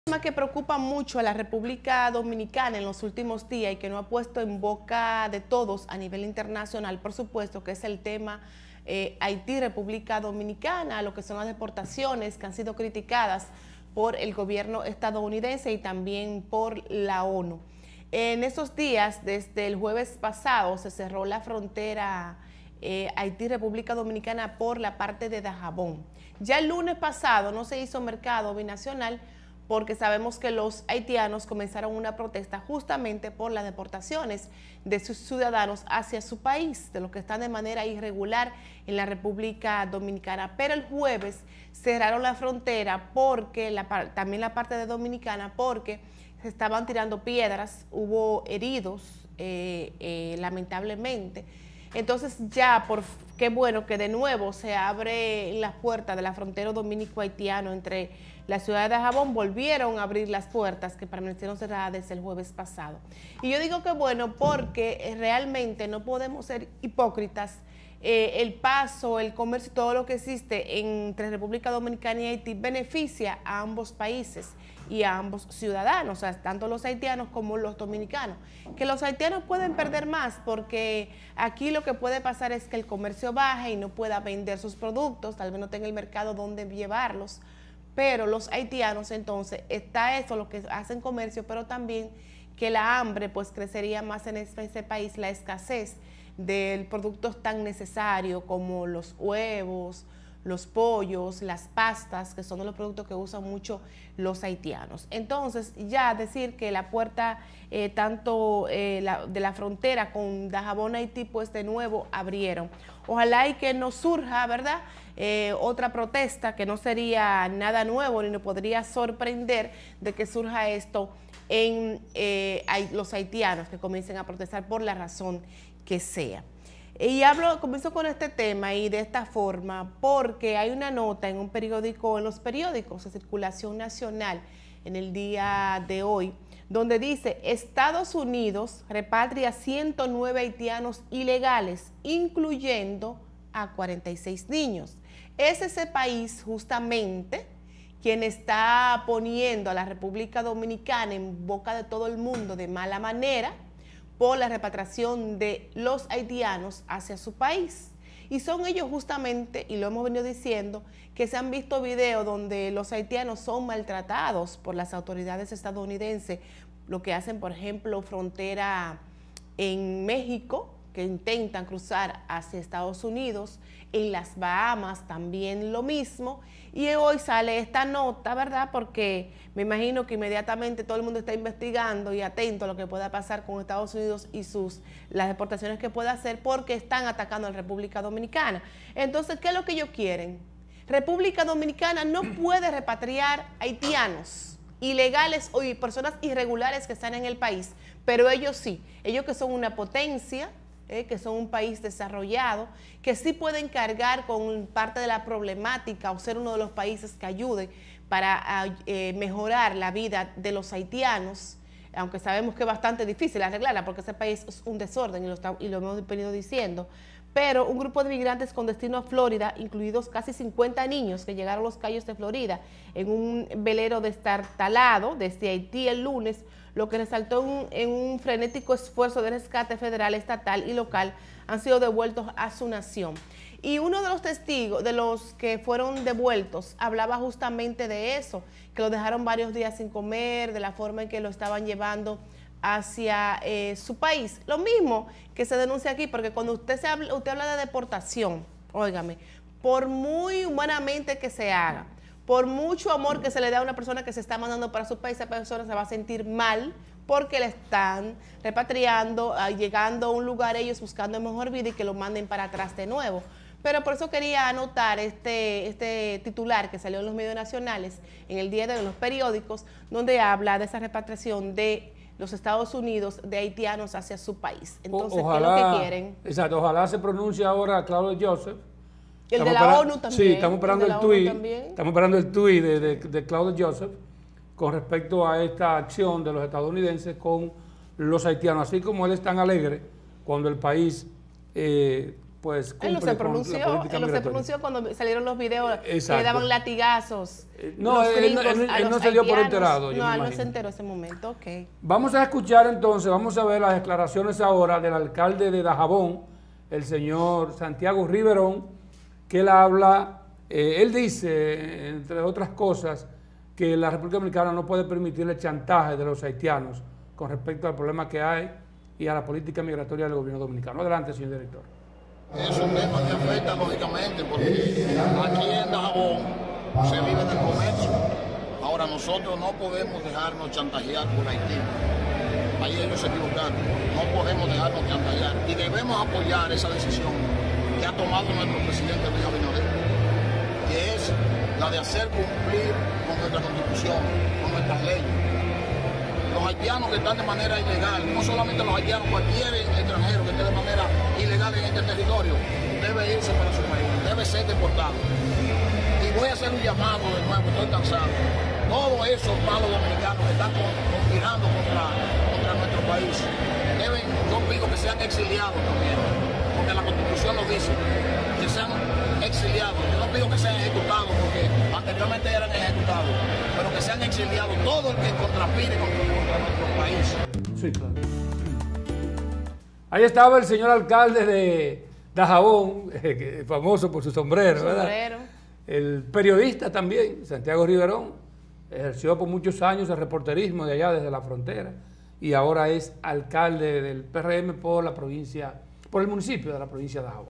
Tema que preocupa mucho a la República Dominicana en los últimos días y que no ha puesto en boca de todos a nivel internacional, por supuesto, que es el tema Haití-República Dominicana, lo que son las deportaciones que han sido criticadas por el gobierno estadounidense y también por la ONU. En esos días, desde el jueves pasado, se cerró la frontera Haití-República Dominicana por la parte de Dajabón. Ya el lunes pasado no se hizo mercado binacional porque sabemos que los haitianos comenzaron una protesta justamente por las deportaciones de sus ciudadanos hacia su país, de los que están de manera irregular en la República Dominicana. Pero el jueves cerraron la frontera porque también la parte de Dominicana, porque se estaban tirando piedras, hubo heridos lamentablemente. Entonces ya, qué bueno que de nuevo se abre las puertas de la frontera dominico-haitiano entre la ciudad de Dajabón, volvieron a abrir las puertas que permanecieron cerradas desde el jueves pasado. Y yo digo que bueno porque realmente no podemos ser hipócritas. El paso, el comercio, todo lo que existe entre República Dominicana y Haití beneficia a ambos países y a ambos ciudadanos, o sea, tanto los haitianos como los dominicanos. Que los haitianos pueden perder más porque aquí lo que puede pasar es que el comercio baje y no pueda vender sus productos, tal vez no tenga el mercado donde llevarlos, pero los haitianos entonces, está eso, los que hacen comercio, pero también que la hambre pues crecería más en ese país, la escasez de productos tan necesarios como los huevos, los pollos, las pastas, que son de los productos que usan mucho los haitianos. Entonces, ya decir que la puerta de la frontera con Dajabón, Haití, pues de nuevo abrieron. Ojalá y que no surja, ¿verdad?, otra protesta, que no sería nada nuevo ni nos podría sorprender de que surja esto en los haitianos que comiencen a protestar por la razón que sea. Y comienzo con este tema y de esta forma porque hay una nota en un periódico, en los periódicos de circulación nacional en el día de hoy, donde dice: Estados Unidos repatria 109 haitianos ilegales, incluyendo a 46 niños. Es ese país justamente quien está poniendo a la República Dominicana en boca de todo el mundo de mala manera por la repatriación de los haitianos hacia su país. Y son ellos justamente, y lo hemos venido diciendo, que se han visto videos donde los haitianos son maltratados por las autoridades estadounidenses, lo que hacen, por ejemplo, frontera en México, que intentan cruzar hacia Estados Unidos, en las Bahamas también lo mismo, y hoy sale esta nota, ¿verdad?, porque me imagino que inmediatamente todo el mundo está investigando y atento a lo que pueda pasar con Estados Unidos y las deportaciones que pueda hacer, porque están atacando a la República Dominicana. Entonces, ¿qué es lo que ellos quieren? República Dominicana no puede repatriar haitianos ilegales o personas irregulares que están en el país, pero ellos sí, ellos que son una potencia, que son un país desarrollado, que sí pueden cargar con parte de la problemática o ser uno de los países que ayude para mejorar la vida de los haitianos, aunque sabemos que es bastante difícil arreglarla porque ese país es un desorden y lo hemos venido diciendo. Pero un grupo de migrantes con destino a Florida, incluidos casi 50 niños que llegaron a los Cayos de Florida en un velero destartalado desde Haití el lunes, lo que resaltó en un frenético esfuerzo de rescate federal, estatal y local, han sido devueltos a su nación. Y uno de los testigos, de los que fueron devueltos, hablaba justamente de eso, que lo dejaron varios días sin comer, de la forma en que lo estaban llevando hacia su país. Lo mismo que se denuncia aquí, porque cuando usted habla de deportación, óigame, por muy humanamente que se haga, por mucho amor que se le dé a una persona que se está mandando para su país, esa persona se va a sentir mal porque le están repatriando, llegando a un lugar ellos buscando mejor vida y que lo manden para atrás de nuevo. Pero por eso quería anotar este titular que salió en los medios nacionales en el día de hoy, en los periódicos, donde habla de esa repatriación de los Estados Unidos de haitianos hacia su país. Entonces, ojalá, ¿qué es lo que quieren? Exacto, ojalá se pronuncie ahora Claudio Joseph. El de la ONU también. Sí, estamos esperando el tuit de Claudio Joseph con respecto a esta acción de los estadounidenses con los haitianos, así como él es tan alegre cuando el país pues él no se pronunció, él no se pronunció cuando salieron los videos, le daban latigazos. No, él no se dio por enterado. No, él no se enteró ese momento, ok. Vamos a escuchar entonces, vamos a ver las declaraciones ahora del alcalde de Dajabón, el señor Santiago Riverón, que él habla, él dice, entre otras cosas, que la República Dominicana no puede permitir el chantaje de los haitianos con respecto al problema que hay y a la política migratoria del gobierno dominicano. Adelante, señor director. Es un tema que afecta lógicamente porque aquí en Dajabón se vive del comercio. Ahora nosotros no podemos dejarnos chantajear por Haití. Ahí ellos se equivocaron. No podemos dejarnos chantajear y debemos apoyar esa decisión que ha tomado nuestro presidente Luis Abinader, que es la de hacer cumplir con nuestra constitución, con nuestras leyes. Los haitianos que están de manera ilegal, no solamente los haitianos, cualquier extranjero que esté de manera ilegal en este territorio, debe irse para su país, debe ser deportado. Y voy a hacer un llamado de nuevo, estoy cansado. Todos esos malos dominicanos que están conspirando contra nuestro país, yo pido que sean exiliados también, porque la Constitución lo dice, que sean exiliados. Yo no pido que sean ejecutados, porque anteriormente eran ejecutados, pero que sean exiliados todo el que conspire contra nuestro país. Sí, claro. Ahí estaba el señor alcalde de Dajabón, famoso por su sombrero, ¿verdad? El periodista también, Santiago Riverón, ejerció por muchos años el reporterismo de allá desde la frontera y ahora es alcalde del PRM por la provincia, por el municipio de la provincia de Dajabón.